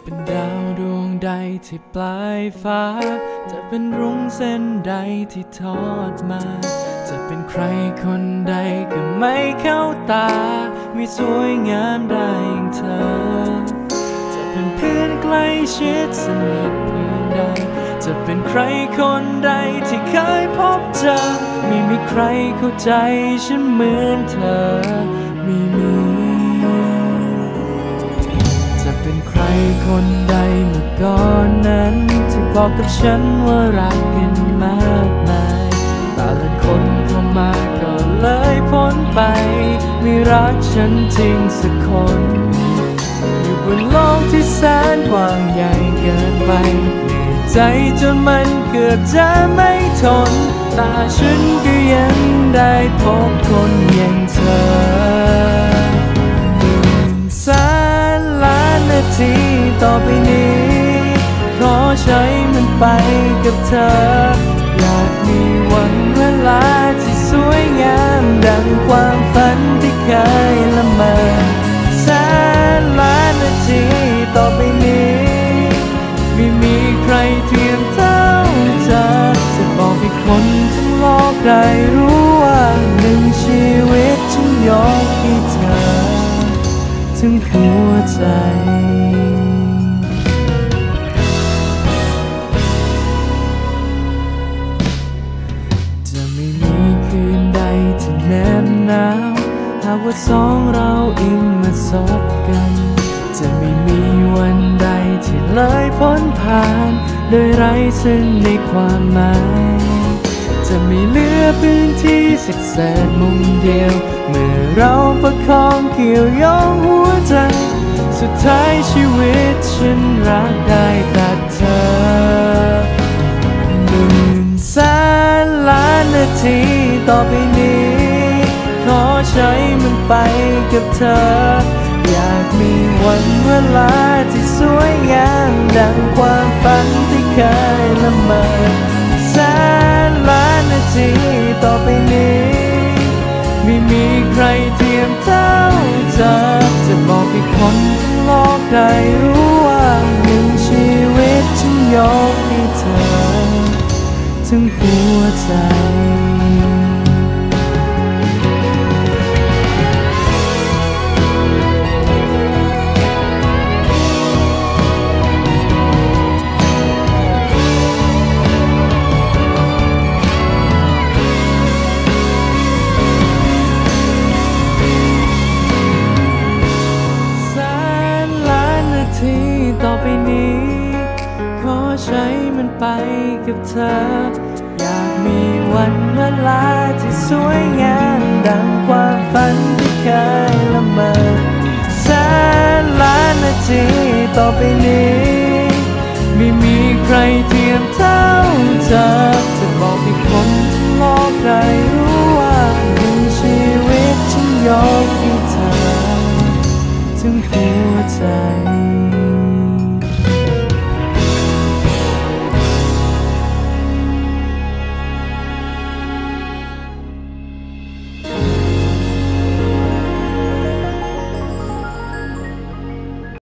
เป็นดาวดวงใดที่ปลายฟ้าจะเป็นรุ้งเส้นใดที่ทอดมาจะเป็นใครคนใดก็ไม่เข้าตาไม่สวยงามได้อย่างเธอจะเป็นเพื่อนใกล้ชิดสนิทเพียงใดจะเป็นใครคนใดที่เคยพบเจอไม่มีใครเข้าใจฉันเหมือนเธอไม่มีจะเป็นใครคนใดเมื่อก่อนนั้นที่บอกกับฉันว่ารักกันมากมายแต่ละคนเข้ามาก็เลยพ้นไปไม่รักฉันจริงสักคนอยู่บนโลกที่แสนกว้างใหญ่เกินไปเหนื่อยใจจนมันเกือบจะไม่ทนแต่ฉันก็ยังได้พบคนอย่างเธอ1,000,000,000 นาทีต่อไปนี้ขอใช้มันไปกับเธออยากมีวันเวลาที่สวยงามดังความฝันที่เคยละเมอ1,000,000,000 นาทีต่อไปนี้ไม่มีใครเทียมเท่าเธอจะบอกให้คนทั้งโลกได้รู้ว่าหนึ่งชีวิตฉันยกให้เธอถึงหัวใจจะไม่มีคืนใดที่แนบหนาวหากว่าสองเราอิ่มมาสบกันจะไม่มีวันใดที่เลยพ้นผ่านโดยไร้ซึ่งในความหมายจะไม่เหลือพื้นที่สักแสนมุมเดียวเมื่อเราประคองเกี่ยวโยงหัวใจสุดท้ายชีวิตฉันรักได้แต่เธอ1,000,000,000 นาทีต่อไปนี้ขอใช้มันไปกับเธออยากมีวันเวลาที่สวยงามดังความฝันที่เคยละเมอ1,000,000,000 นาทีต่อไปนี้ไม่มีใครเทียมเท่าเธอจะบอกให้คนทั้งโลกได้รู้ว่าหนึ่งชีวิตฉันยกให้เธอถึงหัวใจต่อไปนี้ขอใช้มันไปกับเธออยากมีวันเวลาที่สวยงามดังความฝันที่เคยละเมอ1,000,000,000 นาทีต่อไปนี้ไม่มีใครเทียมเท่าเธอจะบอกให้คนทั้งโลกได้รู้ว่าหนึ่งชีวิตฉันยกให้เธอถึงหัวใจ